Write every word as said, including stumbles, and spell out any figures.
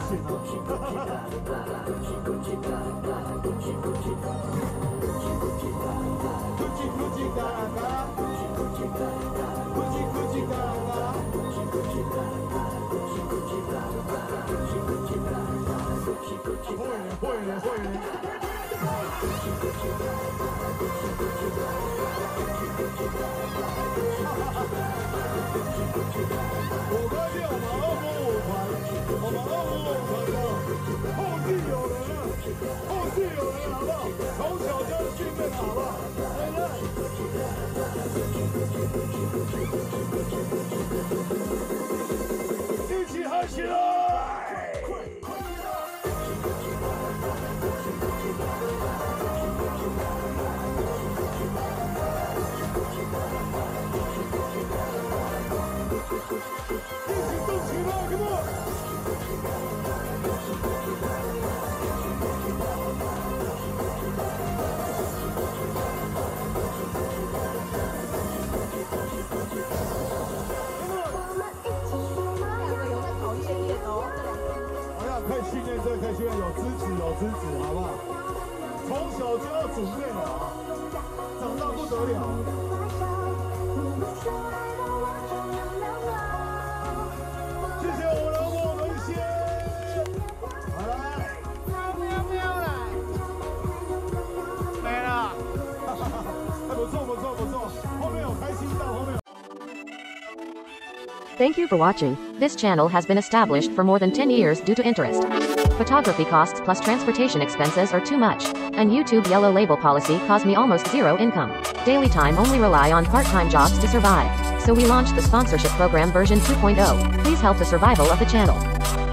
信啊！会员会员会员。我开掉马二摸我牌，我马二摸我牌的，后续有人了，后续有人好不好？从小就训练好不好？一起嗨起来！训练这可以训练有支持有支持，好不好？从小就要准备了啊，长大不得了。谢谢我的我们先，好来，喵喵了，没了，哈哈哈，不错不错不错，后面有开心到后面。 Thank you for watching. This channel has been established for more than ten years due to interest. Photography costs plus transportation expenses are too much, and YouTube yellow label policy caused me almost zero income. Daily time only rely on part-time jobs to survive. So we launched the sponsorship program version two point oh. Please help the survival of the channel.